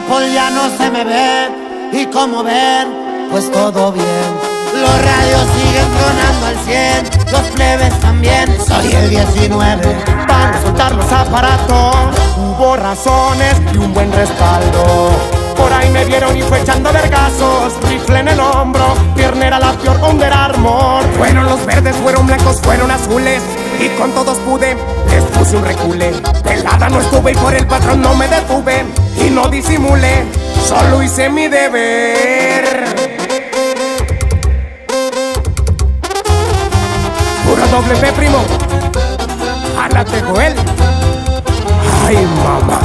fútbol ya no se me ve, y como ven, pues todo bien. Los radios siguen tronando al 100, los plebes también. Soy el 19. Van a soltar los aparatos, hubo razones y un buen respaldo. Por ahí me vieron y fue echando vergazos, rifle en el hombro, piernera la peor Under Armour. Fueron los verdes, fueron blancos, fueron azules, y con todos pude, les puse un recule. Pelada no estuve y por el patrón no me detuve, y no disimulé, solo hice mi deber. Puro doble P, primo. Jálate, Joel. Ay, mamá.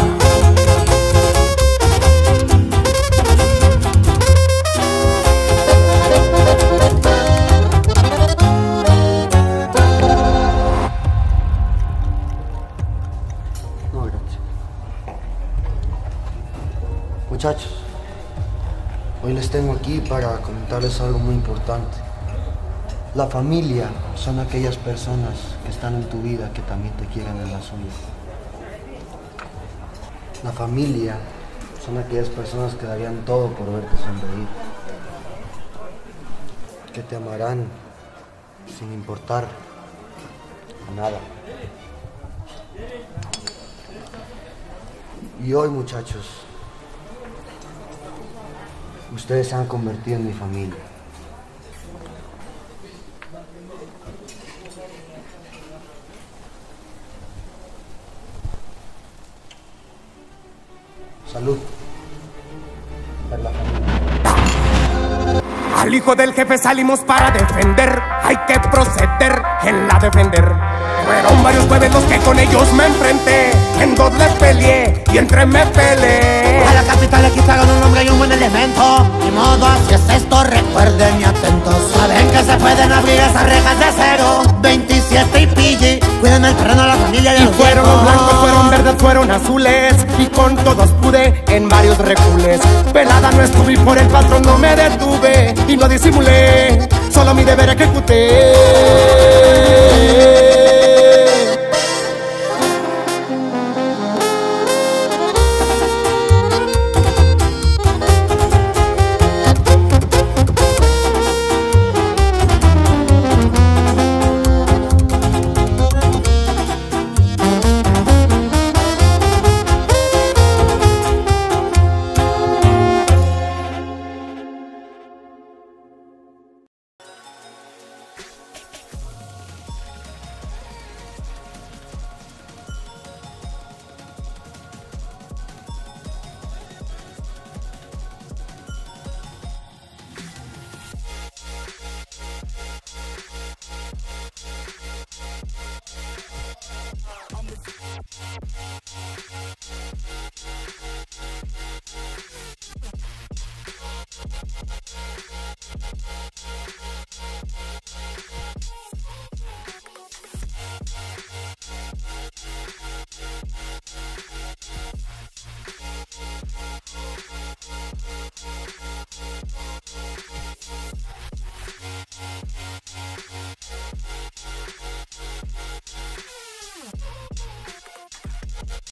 No, gracias. Muchachos, hoy les tengo aquí para comentarles algo muy importante. La familia son aquellas personas que están en tu vida que también te quieren en la suya. La familia son aquellas personas que darían todo por verte sonreír. Que te amarán sin importar nada. Y hoy, muchachos, ustedes se han convertido en mi familia. Salud. Por la familia. Al hijo del jefe salimos para defender, hay que proceder en la defender. Fueron varios jueves los que con ellos me enfrenté, en dos les peleé y entre me peleé. A la capital aquí traigan un hombre y un buen elemento. Ni modo, así es esto, recuerden y atentos. Saben que se pueden abrir esas rejas de acero. 27 y pille, cuiden el terreno a la familia y a los fueron viejos. blancos, fueron verdes, fueron azules, y con todos pude en varios recules. Pelada no estuve y por el patrón no me detuve, y no disimulé, solo mi deber ejecuté.